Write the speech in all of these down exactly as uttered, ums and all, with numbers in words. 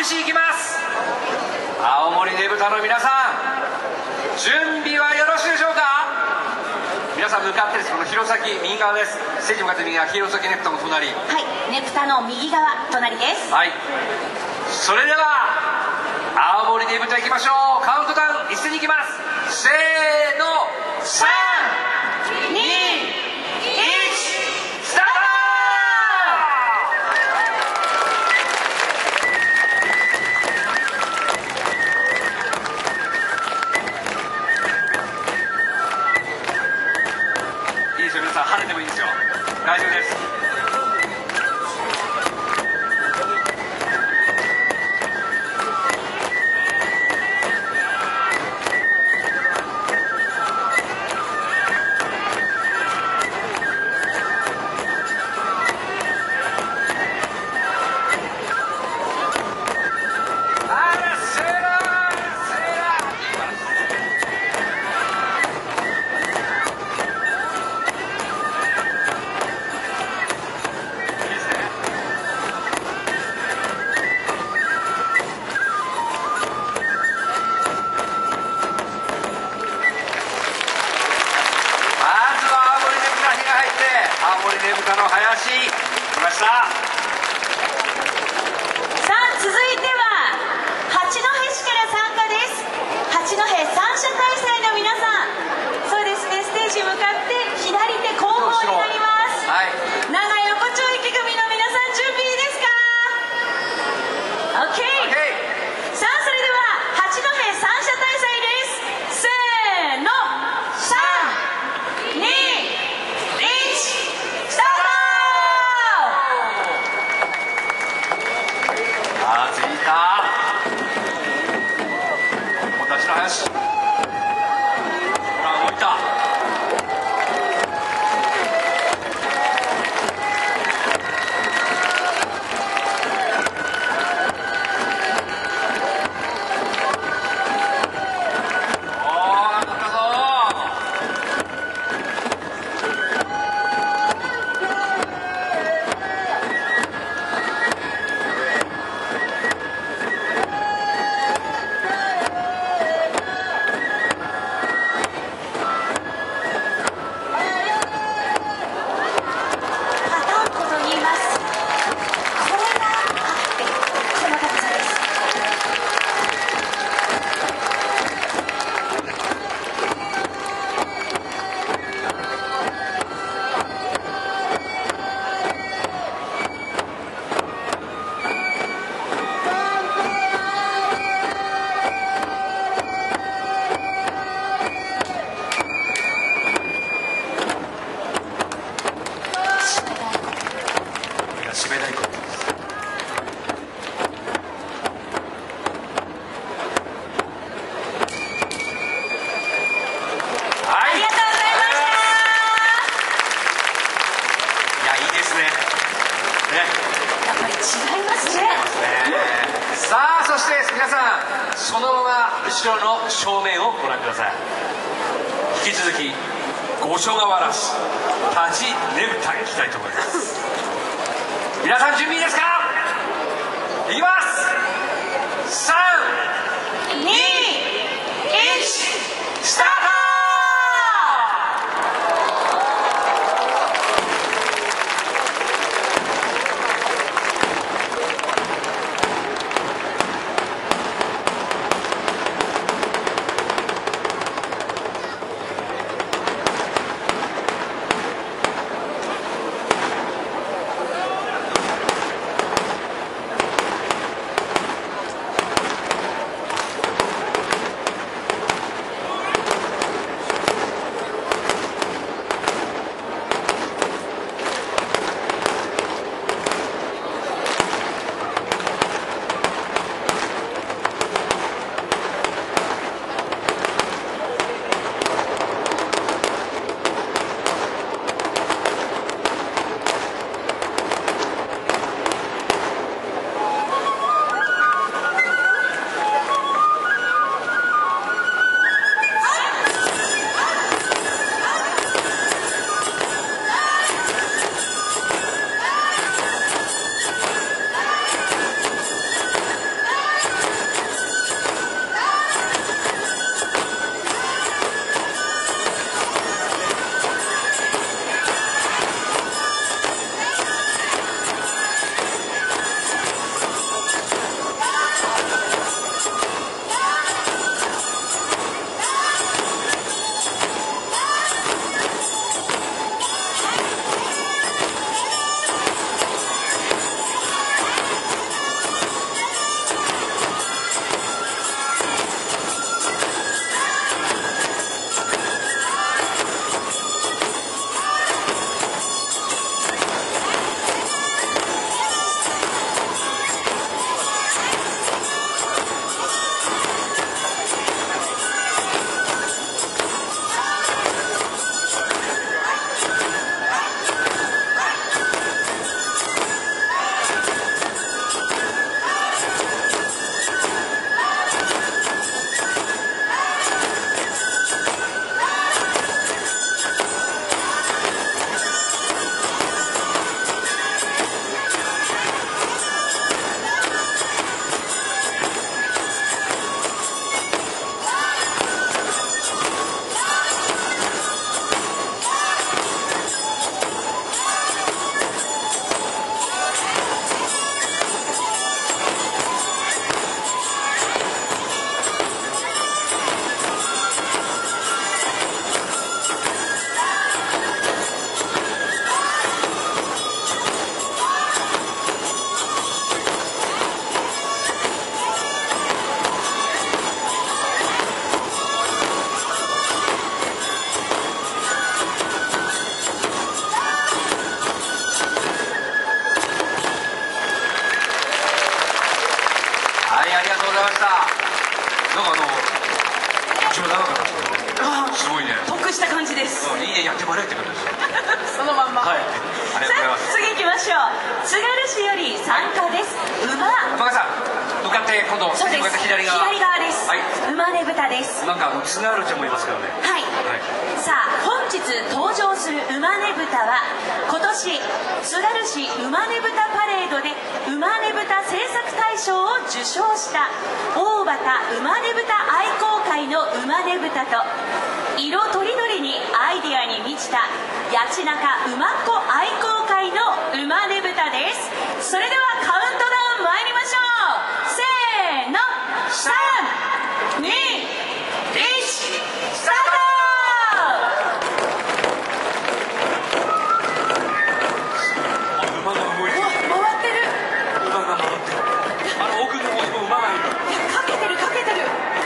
飯行きます。青森ねぶたの皆さん、準備はよろしいでしょうか。皆さん向かってです、この弘前右側です。ステージ向かって右側、弘前ねぷたの隣。 はい、ねぷたの右側隣です。 はい、それでは青森ねぶた行きましょう。カウントダウン一斉に行きます。せーの、さんにいちスタート。いいですよ、皆さん跳ねてもいいですよ、大丈夫です。青森ねぶたの林来ました。さあ、続いては八戸市から参加です。八戸三社大祭の皆さん、そうですね、ステージ向かって左手後方になります。 はい、 長横丁池組の皆さん、準備いいですか？ OK、 さあ、それでは八戸三社大祭です。せーの、さんにいちスタート。 あー、着いた。お立ちの林、ほら動いた。締め太鼓です。はい、 ありがとうございました。 いや、いいですね。ね、 やっぱり違いますね。 さあ、そして皆さん、そのまま後ろの正面をご覧ください。引き続き五所川原市立ちねぶたに行きたいと思います。皆さん準備いいですか？いきます。さんにいちスタート。 はい、ありがとうございました。なんかあの一応長かったですけど、すごいね。 得した感じです。 いいね、やってもらえってことですよ。 そのまんま。 はい。ありがとうございます。 次行きましょう。津軽市より参加です。馬。 馬さん、向かって今度そうです。 向かって左側。 左側です。 はい。 馬ねぶたです。 なんかあの津軽ちゃんもいますからね。 はい。 はい。 さあ本日登場する馬ねぶたは今年津軽市馬ねぶたパレードで馬ねぶた制作大賞を受賞した大畑馬ねぶた愛好会の馬ねぶたと色とりどりにアイディアに満ちた八中馬っ子愛好会の馬ねぶたです。それではカウントダウン参りましょう。せーの、さん、に、いち、スタート。 馬が動いてる。 回ってる。 馬が回ってる。あの奥の方にも馬がいる。 かけてるかけてる。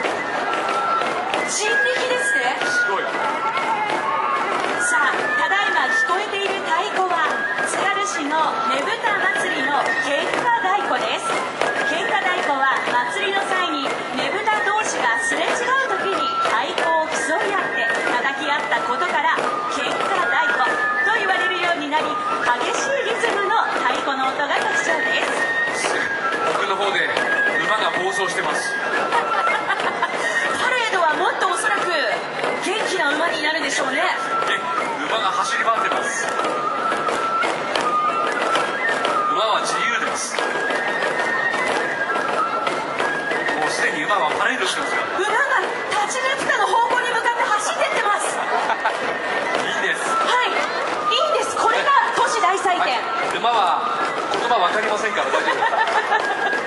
人力ですね。 すごい。 さあただいま聞こえている太鼓は津軽市のねぶた祭りの喧嘩太鼓です。喧嘩太鼓は祭りの際にねぶた同士がすれ違う時に太鼓を競い合って叩き合ったことから喧嘩太鼓と言われるようになり激しいリズムの太鼓の音が特徴です。 奥の方で馬が暴走してます。 パレードはもっとおそらく元気な馬になるでしょうね。 馬が走り回ってます。馬は自由です。もうすでに馬はパレードしてますから。 馬が立ちねぷたの方向に向かって走ってってます。 いいです。 はい、いいです。これが都市大祭典。 はい、馬は言葉わかりませんから大丈夫。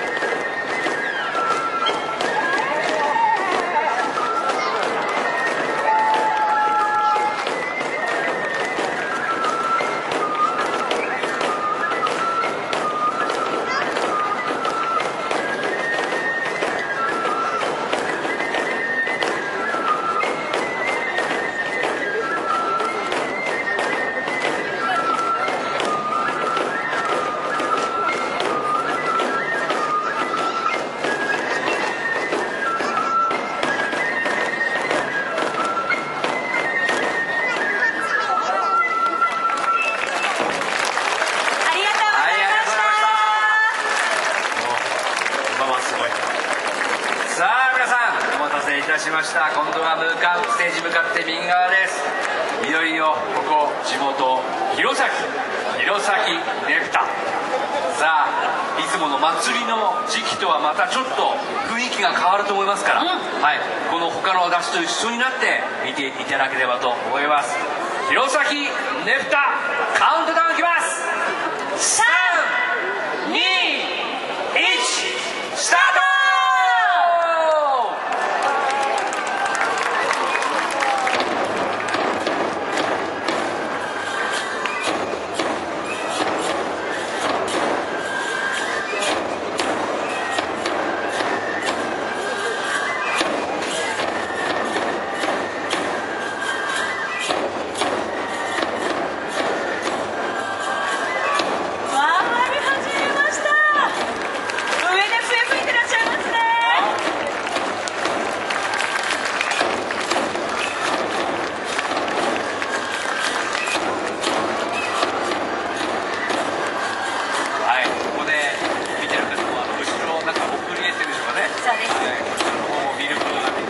しました。今度は向かうステージ向かって右側です。いよいよここ地元弘前弘前ねぷた。さあいつもの祭りの時期とはまたちょっと雰囲気が変わると思いますから、うん、はい、この他の出しと一緒になって見ていただければと思います。弘前ねぷたカウントダウンいきます。さん、に、いち、スタート。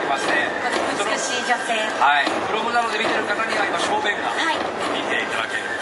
はい、プロムなので見てる方には今正面が見ていただける